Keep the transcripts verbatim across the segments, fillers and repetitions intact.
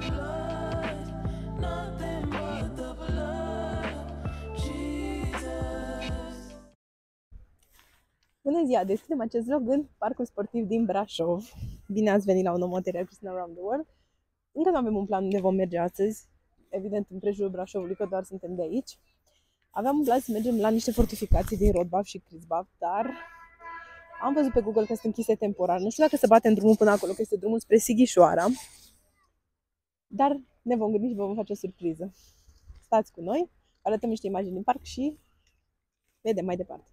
Bună ziua! Deschidem acest vlog în parcul sportiv din Brașov. Bine ați venit la un nou material Cristina Around the World. Încă nu avem un plan unde vom merge astăzi. Evident, în prejurul Brașovului, că doar suntem de aici. Aveam un plan să mergem la niște fortificații din Rodbaf și Crisbaf, dar am văzut pe Google că sunt închise temporar. Nu știu dacă se bate în drumul până acolo, că este drumul spre Sighișoara. Dar ne vom gândi și vă vom face o surpriză. Stați cu noi, arătăm niște imagini din parc și vedem mai departe.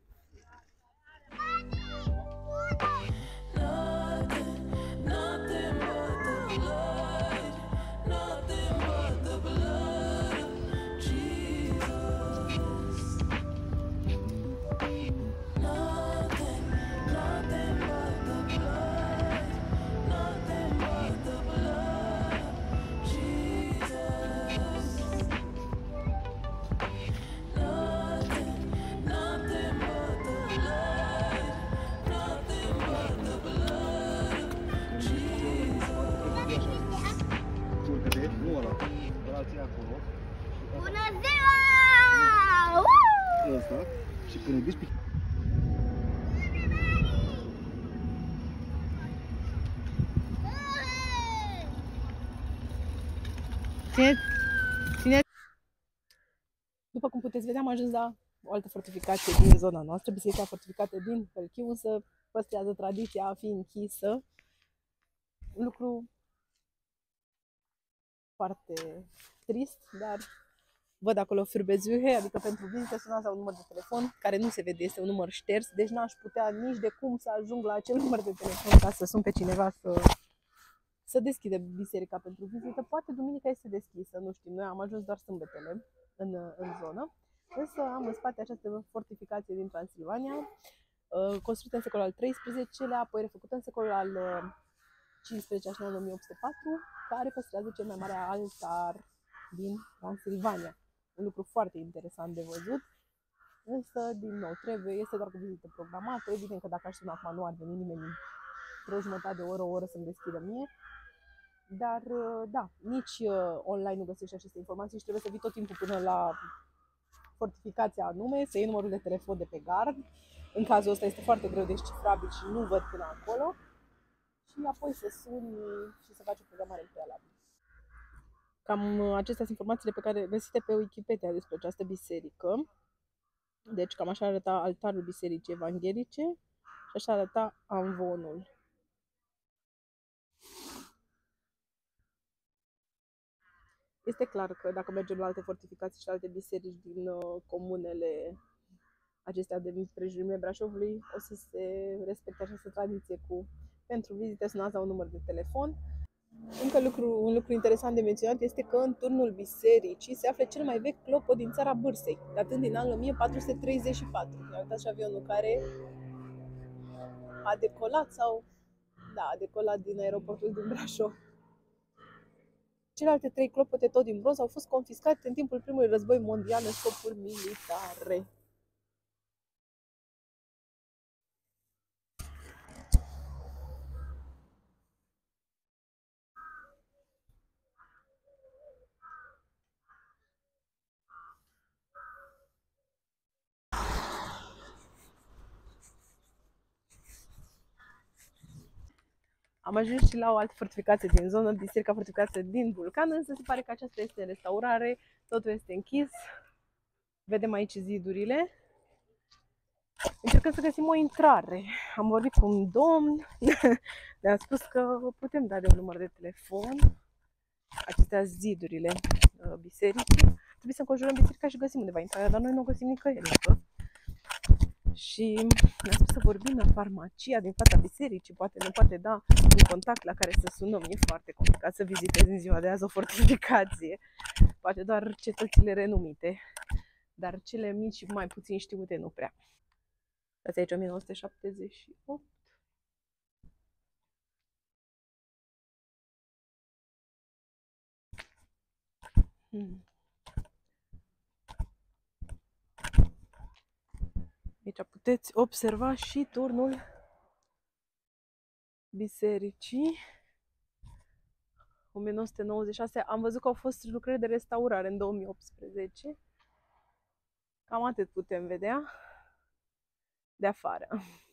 Bună ziua! Asta și când îi dispi Ține, ține. După cum puteți vedea, am ajuns la o altă fortificație din zona noastră, biserica fortificată din Hârchiu, însă păstrează tradiția a fi închisă. Un lucru foarte trist, dar văd acolo Fürbesuche, adică pentru vizită sunați la un număr de telefon care nu se vede, este un număr șters, deci n-aș putea nici de cum să ajung la acel număr de telefon ca să sun pe cineva să, să deschide biserica pentru vizită. Poate duminica este deschisă, nu știu, noi am ajuns doar sâmbetele în, în zonă, însă am în spate această fortificație din Transilvania, construită în secolul al treisprezecelea-lea, apoi refăcută în secolul al cincisprezecelea, în o mie opt sute patru, care păstrează cel mai mare altar din Transilvania. Un lucru foarte interesant de văzut, însă, din nou, trebuie, este doar cu vizită programată. Evident că dacă aș suna acum nu ar veni nimeni într-o jumătate de oră, o oră să-mi deschidă mie. Dar, da, nici online nu găsești aceste informații și trebuie să vii tot timpul până la fortificația anume, să iei numărul de telefon de pe gard. În cazul ăsta este foarte greu descifrabil și nu văd până acolo. Și apoi să suni și să faci o programare în prealabil. Cam acestea sunt informațiile pe care găsite pe Wikipedia despre această biserică. Deci cam așa arăta altarul bisericii evanghelice și așa arăta amvonul. Este clar că dacă mergem la alte fortificații și alte biserici din uh, comunele acestea de prejurimile Brașovului, o să se respecte această tradiție cu pentru vizite sunați la un număr de telefon. Încă lucru, un lucru interesant de menționat este că în turnul bisericii se află cel mai vechi clopot din țara Bârsei, datând din anul o mie patru sute treizeci și patru. Ne-a uitat și avionul care a decolat sau da, a decolat din aeroportul din Brașov. Celelalte trei clopote, tot din bronz, au fost confiscate în timpul primului război mondial în scopuri militare. Am ajuns și la o altă fortificație din zonă, biserica fortificată din Vulcan, însă se pare că aceasta este în restaurare, totul este închis. Vedem aici zidurile. Încercăm să găsim o intrare. Am vorbit cu un domn, ne-a spus că putem da de un număr de telefon. Acestea zidurile bisericii. Trebuie să înconjurăm biserica și găsim undeva intrarea, dar noi nu o găsim nicăieri. Și ne-a spus să vorbim la farmacia din fața bisericii, poate ne poate da un contact la care să sunăm. E foarte complicat să vizitezi în ziua de azi o fortificație, poate doar cetățile renumite, dar cele mici și mai puțin știute nu prea. Dați aici o mie nouă sute șaptezeci și opt. Hmm. Aici puteți observa și turnul bisericii. o mie nouă sute nouăzeci și șase. Am văzut că au fost lucrări de restaurare în două mii optsprezece. Cam atât putem vedea de afară.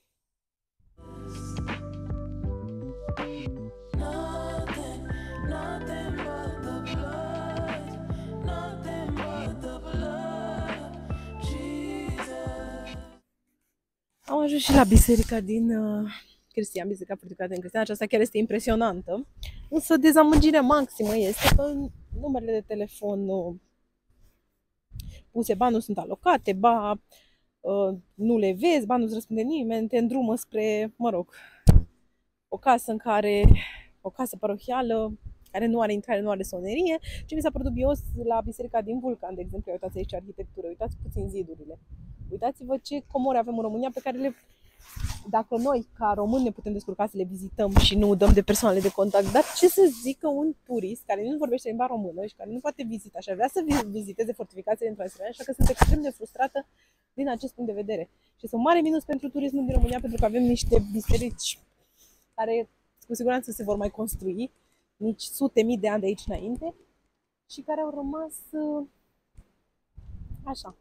Am ajuns și la biserica din uh, Cristian, biserica fortificată din Cristian. Aceasta chiar este impresionantă. Însă dezamăgirea maximă este că numerele de telefon uh, puse, ba nu sunt alocate, ba uh, nu le vezi, ba nu-ți răspunde nimeni, te îndrumă spre, mă rog, o casă în care, o casă parohială, care nu are intrare, nu are sonerie. Ce mi s-a părut dubios la biserica din Vulcan, de exemplu, uitați aici arhitectură, uitați puțin zidurile. Uitați-vă ce comori avem în România pe care le, dacă noi ca români ne putem descurca să le vizităm și nu dăm de persoanele de contact, dar ce să zică un turist care nu vorbește limba română și care nu poate vizita și ar vrea să viziteze fortificațiile din Transilvania, așa că sunt extrem de frustrată din acest punct de vedere. Și este un mare minus pentru turismul din România, pentru că avem niște biserici care cu siguranță se vor mai construi nici sute mii de ani de aici înainte și care au rămas așa.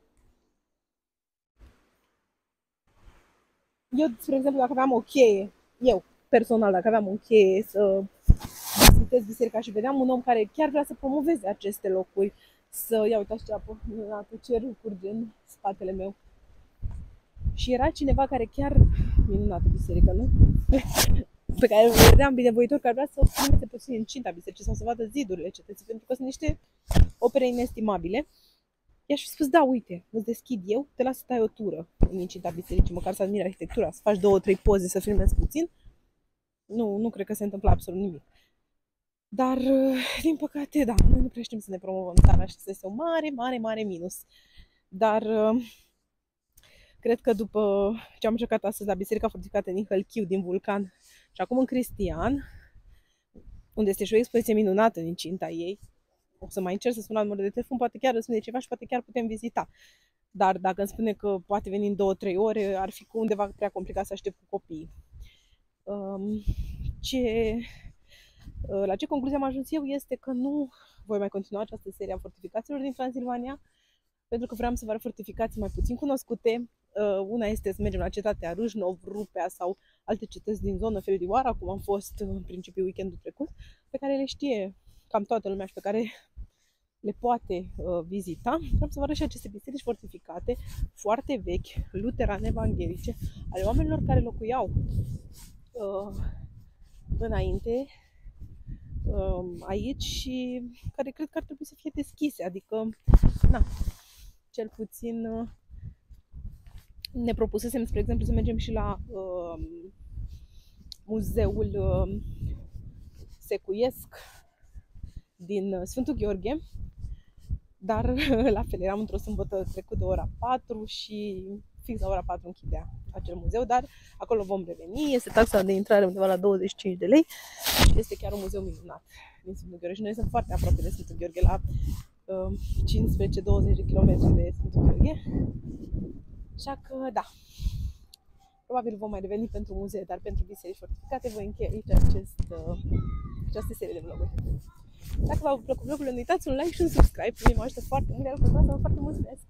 Eu, spre exemplu, dacă aveam o cheie, eu, personal, dacă aveam o cheie să vizitez biserica și vedeam un om care chiar vrea să promoveze aceste locuri, să, ia uitați ce apă minunată, cerul curge în spatele meu. Și era cineva care chiar, minunată biserică, nu? Pe care îl vedeam binevoitor, care vrea să obțineze puțin incinta bisericii sau să vadă zidurile cetății, pentru că sunt niște opere inestimabile. I-aș fi spus, da, uite, îți deschid eu, te las să tai o tură în incinta bisericii, măcar să admiri arhitectura, să faci două, trei poze, să filmezi puțin. Nu, nu cred că se întâmplă absolut nimic. Dar, din păcate, da, noi nu prea știm să ne promovăm țara și asta este un mare, mare, mare minus. Dar cred că după ce am încercat astăzi la Biserica Fortificată din Hălchiu, din Vulcan și acum în Cristian, unde este și o expoziție minunată în incinta ei, o să mai încerc să spun la numărul de telefon, poate chiar răspunde ceva și poate chiar putem vizita. Dar dacă îmi spune că poate veni în două trei ore, ar fi undeva prea complicat să aștept cu copiii. Ce, la ce concluzie am ajuns eu este că nu voi mai continua această serie a fortificațiilor din Transilvania, pentru că vreau să vă arăt fortificații mai puțin cunoscute. Una este să mergem la cetatea Râșnov, Rupea sau alte cetăți din zonă, Feldioara, cum am fost în principiu weekendul trecut, pe care le știe cam toată lumea și pe care le poate uh, vizita. Vreau să vă arăt și aceste biserici fortificate, foarte vechi, luterane, evanghelice, ale oamenilor care locuiau uh, înainte uh, aici și care cred că ar trebui să fie deschise, adică, na, cel puțin uh, ne propusesem, spre exemplu, să mergem și la uh, muzeul uh, secuiesc din Sfântul Gheorghe, dar la fel, eram într-o sâmbătă trecut de ora patru și fix la ora patru închidea acel muzeu, dar acolo vom reveni. Este taxa de intrare undeva la douăzeci și cinci de lei și este chiar un muzeu minunat din Sfântul Gheorghe și noi suntem foarte aproape de Sfântul Gheorghe, la uh, cincisprezece douăzeci de kilometri de Sfântul Gheorghe. Așa că, da, probabil vom mai reveni pentru muzee, dar pentru biserici fortificate voi încheia aici acest, uh, această serie de vloguri. Dacă v-au plăcut vlogurile, nu uitați un like și un subscribe, pe mine mă ajută foarte mult, iar cu asta vă foarte mulțumesc!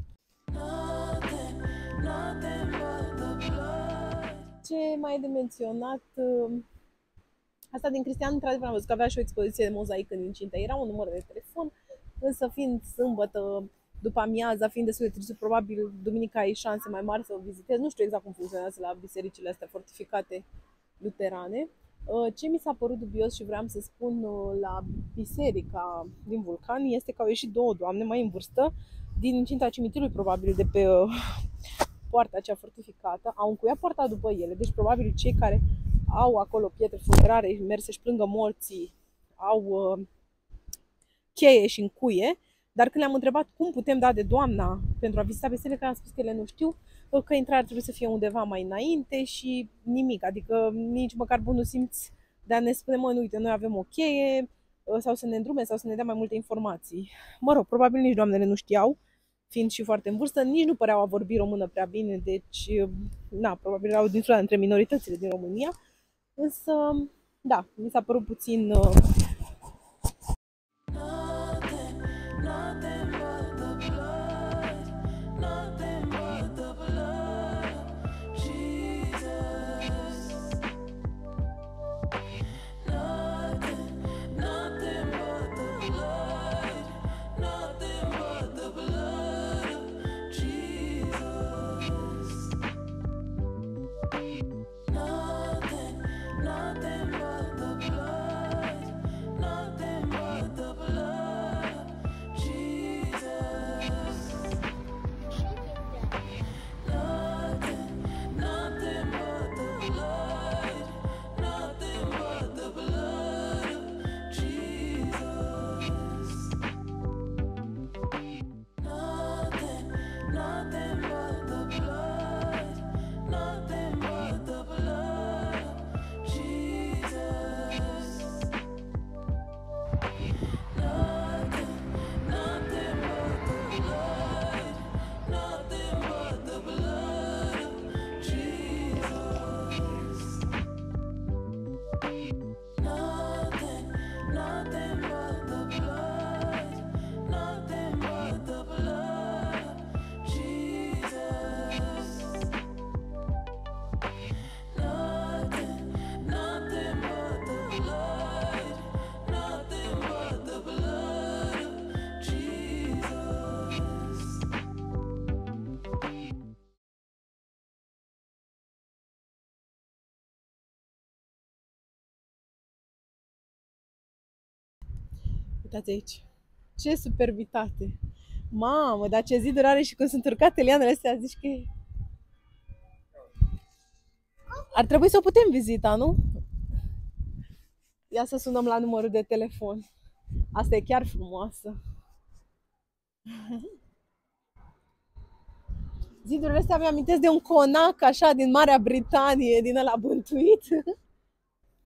Ce mai e de menționat? Asta din Cristian, într-adevăr, am văzut că avea și o expoziție de mozaic în incintă. Era un număr de telefon, însă fiind sâmbătă, după amiaza, fiind destul de târziu, probabil duminica ai șanse mai mari să o vizitez. Nu știu exact cum funcționează la bisericile astea fortificate luterane. Ce mi s-a părut dubios și vreau să spun la biserica din Vulcan este că au ieșit două doamne mai în vârstă din incinta cimitirului, probabil de pe poarta aceea fortificată. Au încuiat poarta după ele, deci probabil cei care au acolo pietre funerare și merg să-și plângă morții au cheie și încuie. Dar când le-am întrebat cum putem da de doamna pentru a vizita biserica, am spus că ele nu știu, că intrarea trebuie să fie undeva mai înainte și nimic, adică nici măcar bunul simț de a ne spune, mă, uite, noi avem o cheie sau să ne îndrume sau să ne dea mai multe informații. Mă rog, probabil nici doamnele nu știau, fiind și foarte în vârstă, nici nu păreau a vorbi română prea bine, deci, na, probabil erau dintr-una dintre minoritățile din România, însă, da, mi s-a părut puțin Uitați aici. Ce superbitate! Mamă, dar ce ziduri are și când sunt urcate lianele astea, zici că e... Ar trebui să o putem vizita, nu? Ia să sunăm la numărul de telefon. Asta e chiar frumoasă. Zidurile astea mi-amintesc de un conac așa din Marea Britanie, din ăla bântuit.